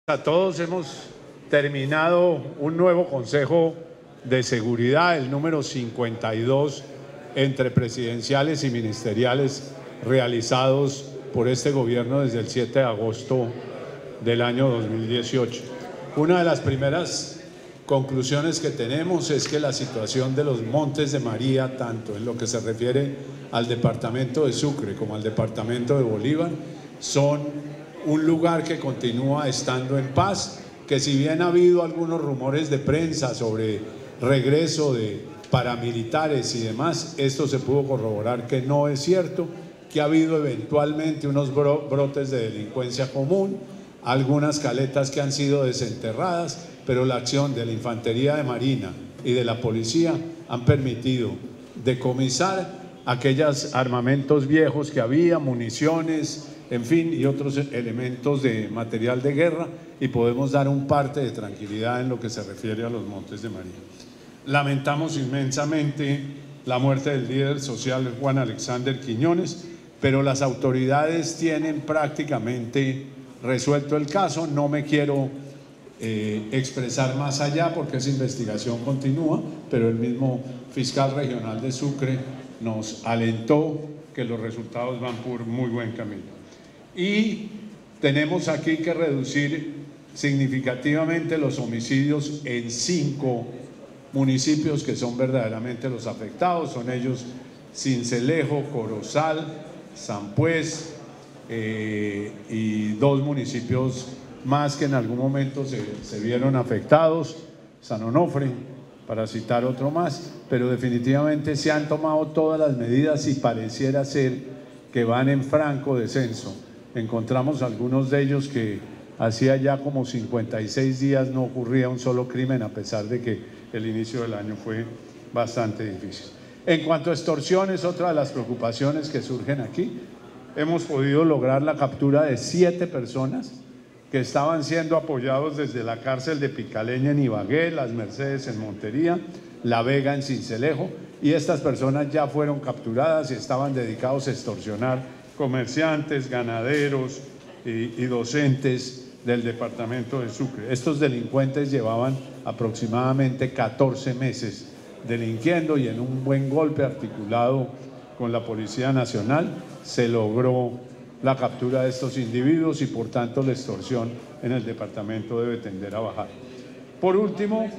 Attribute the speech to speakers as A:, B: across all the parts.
A: A todos, hemos terminado un nuevo Consejo de Seguridad, el número 52, entre presidenciales y ministeriales realizados por este gobierno desde el 7 de agosto del año 2018. Una de las primeras conclusiones que tenemos es que la situación de los Montes de María, tanto en lo que se refiere al departamento de Sucre como al departamento de Bolívar, son un lugar que continúa estando en paz, que si bien ha habido algunos rumores de prensa sobre regreso de paramilitares y demás, esto se pudo corroborar que no es cierto, que ha habido eventualmente unos brotes de delincuencia común, algunas caletas que han sido desenterradas, pero la acción de la Infantería de Marina y de la Policía han permitido decomisar aquellos armamentos viejos que había, municiones, en fin, y otros elementos de material de guerra, y podemos dar un parte de tranquilidad en lo que se refiere a los Montes de María. Lamentamos inmensamente la muerte del líder social Juan Alexander Quiñones, pero las autoridades tienen prácticamente resuelto el caso. No me quiero expresar más allá porque esa investigación continúa, pero el mismo fiscal regional de Sucre nos alentó que los resultados van por muy buen camino. Y tenemos aquí que reducir significativamente los homicidios en 5 municipios que son verdaderamente los afectados. Son ellos Sincelejo, Corozal, Sampuez y 2 municipios más que en algún momento se vieron afectados, San Onofre, para citar otro más, pero definitivamente se han tomado todas las medidas y pareciera ser que van en franco descenso. Encontramos algunos de ellos que hacía ya como 56 días no ocurría un solo crimen, a pesar de que el inicio del año fue bastante difícil. En cuanto a extorsiones, otra de las preocupaciones que surgen aquí, hemos podido lograr la captura de 7 personas que estaban siendo apoyados desde la cárcel de Picaleña en Ibagué, Las Mercedes en Montería, La Vega en Sincelejo, y estas personas ya fueron capturadas y estaban dedicados a extorsionar comerciantes, ganaderos y docentes del departamento de Sucre. Estos delincuentes llevaban aproximadamente 14 meses delinquiendo, y en un buen golpe articulado con la Policía Nacional se logró la captura de estos individuos, y por tanto la extorsión en el departamento debe tender a bajar. Por último,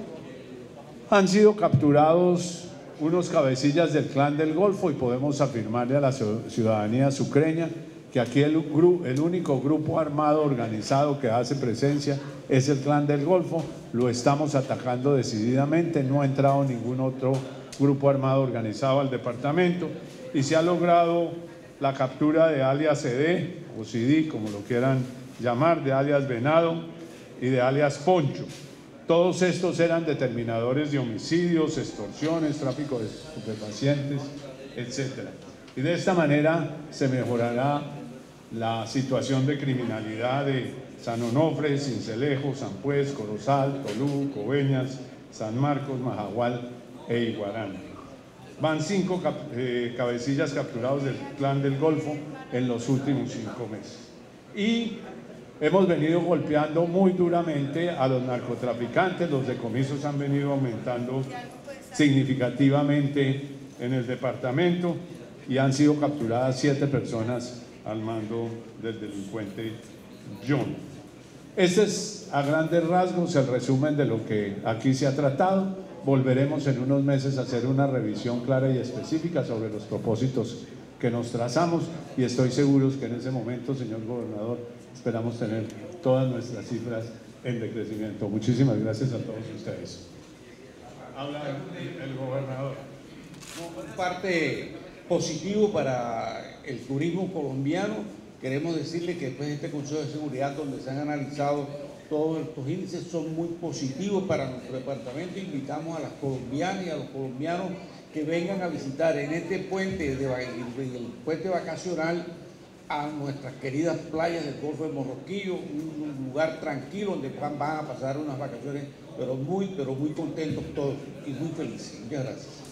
A: han sido capturados unos cabecillas del Clan del Golfo, y podemos afirmarle a la ciudadanía sucreña que aquí el único grupo armado organizado que hace presencia es el Clan del Golfo. Lo estamos atacando decididamente, no ha entrado ningún otro grupo armado organizado al departamento, y se ha logrado la captura de alias CD o CD, como lo quieran llamar, de alias Venado y de alias Poncho. Todos estos eran determinadores de homicidios, extorsiones, tráfico de estupefacientes, etc. Y de esta manera se mejorará la situación de criminalidad de San Onofre, Sincelejo, Sampuez, Corozal, Tolú, Coveñas, San Marcos, Majagual e Iguarán. Van 5 cabecillas capturados del Clan del Golfo en los últimos 5 meses. Y hemos venido golpeando muy duramente a los narcotraficantes. Los decomisos han venido aumentando significativamente en el departamento, y han sido capturadas 7 personas al mando del delincuente John. Este es a grandes rasgos el resumen de lo que aquí se ha tratado. Volveremos en unos meses a hacer una revisión clara y específica sobre los propósitos que nos trazamos, y estoy seguro que en ese momento, señor gobernador, esperamos tener todas nuestras cifras en decrecimiento. Muchísimas gracias a todos ustedes. Habla el gobernador.
B: Un parte positivo para el turismo colombiano. Queremos decirle que después de este Consejo de Seguridad, donde se han analizado todos estos índices, son muy positivos para nuestro departamento. Invitamos a las colombianas y a los colombianos que vengan a visitar en este puente, el puente vacacional, a nuestras queridas playas del Golfo de Morroquillo, un lugar tranquilo donde van a pasar unas vacaciones, pero muy contentos todos y muy felices. Muchas gracias.